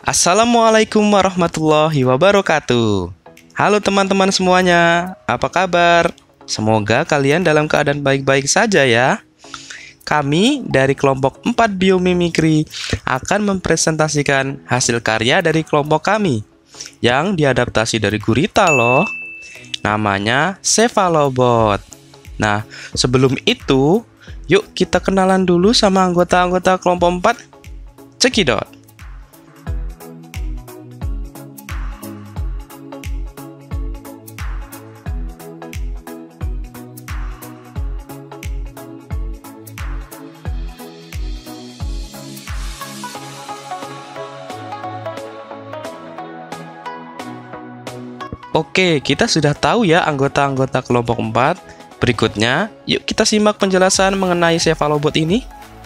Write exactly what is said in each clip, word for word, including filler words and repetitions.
Assalamualaikum warahmatullahi wabarakatuh. Halo teman-teman semuanya, apa kabar? Semoga kalian dalam keadaan baik-baik saja ya. Kami dari kelompok empat Biomimikri akan mempresentasikan hasil karya dari kelompok kami yang diadaptasi dari gurita loh. Namanya Cephalobot. Nah, sebelum itu, yuk kita kenalan dulu sama anggota-anggota kelompok empat. Cekidot. Oke, kita sudah tahu ya anggota-anggota kelompok empat. Berikutnya, yuk kita simak penjelasan mengenai Cephalobot ini.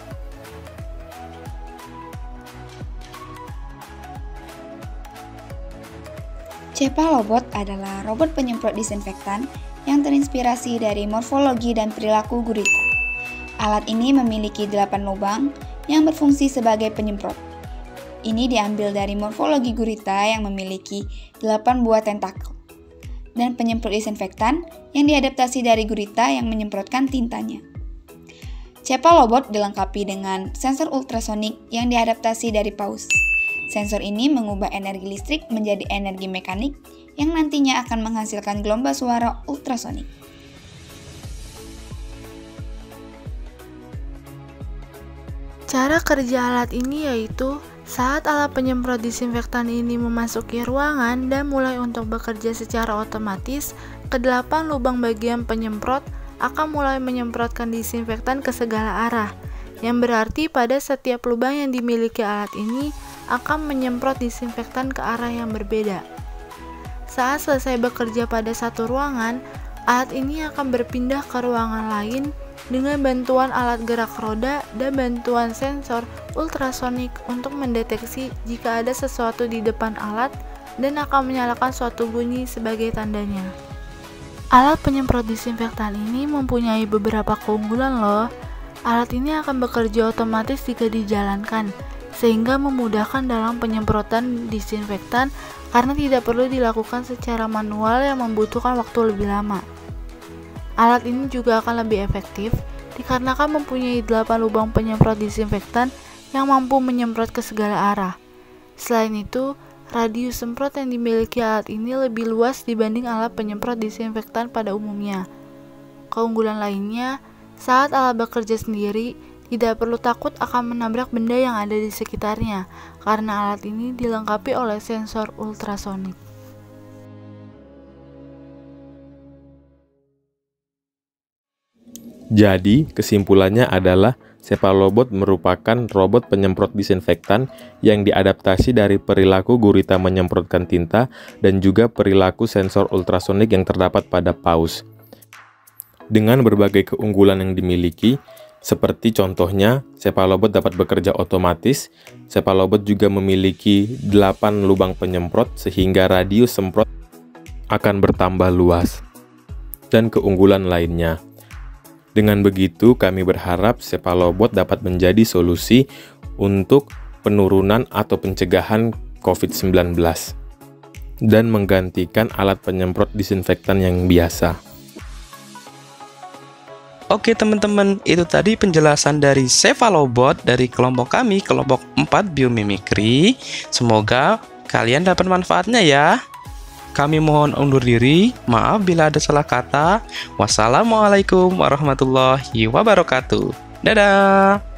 Cephalobot adalah robot penyemprot disinfektan yang terinspirasi dari morfologi dan perilaku gurita. Alat ini memiliki delapan lubang yang berfungsi sebagai penyemprot. Ini diambil dari morfologi gurita yang memiliki delapan buah tentakel dan penyemprot disinfektan yang diadaptasi dari gurita yang menyemprotkan tintanya. Cephalobot dilengkapi dengan sensor ultrasonik yang diadaptasi dari paus. Sensor ini mengubah energi listrik menjadi energi mekanik yang nantinya akan menghasilkan gelombang suara ultrasonik. Cara kerja alat ini yaitu saat alat penyemprot disinfektan ini memasuki ruangan dan mulai untuk bekerja secara otomatis, kedelapan lubang bagian penyemprot akan mulai menyemprotkan disinfektan ke segala arah, yang berarti pada setiap lubang yang dimiliki alat ini akan menyemprot disinfektan ke arah yang berbeda. Saat selesai bekerja pada satu ruangan, alat ini akan berpindah ke ruangan lain dengan bantuan alat gerak roda dan bantuan sensor ultrasonik untuk mendeteksi jika ada sesuatu di depan alat dan akan menyalakan suatu bunyi sebagai tandanya. Alat penyemprot disinfektan ini mempunyai beberapa keunggulan loh. Alat ini akan bekerja otomatis jika dijalankan, sehingga memudahkan dalam penyemprotan disinfektan karena tidak perlu dilakukan secara manual yang membutuhkan waktu lebih lama. Alat ini juga akan lebih efektif dikarenakan mempunyai delapan lubang penyemprot disinfektan yang mampu menyemprot ke segala arah. Selain itu, radius semprot yang dimiliki alat ini lebih luas dibanding alat penyemprot disinfektan pada umumnya. Keunggulan lainnya, saat alat bekerja sendiri, tidak perlu takut akan menabrak benda yang ada di sekitarnya, karena alat ini dilengkapi oleh sensor ultrasonik. Jadi, kesimpulannya adalah Cephalobot merupakan robot penyemprot disinfektan yang diadaptasi dari perilaku gurita menyemprotkan tinta dan juga perilaku sensor ultrasonik yang terdapat pada paus. Dengan berbagai keunggulan yang dimiliki, seperti contohnya, Cephalobot dapat bekerja otomatis. Cephalobot juga memiliki delapan lubang penyemprot sehingga radius semprot akan bertambah luas. Dan keunggulan lainnya. Dengan begitu, kami berharap Cephalobot dapat menjadi solusi untuk penurunan atau pencegahan covid sembilan belas dan menggantikan alat penyemprot disinfektan yang biasa. Oke teman-teman, itu tadi penjelasan dari Cephalobot dari kelompok kami, kelompok empat Biomimikri. Semoga kalian dapat manfaatnya ya. Kami mohon undur diri, maaf bila ada salah kata. Wassalamualaikum warahmatullahi wabarakatuh. Dadah!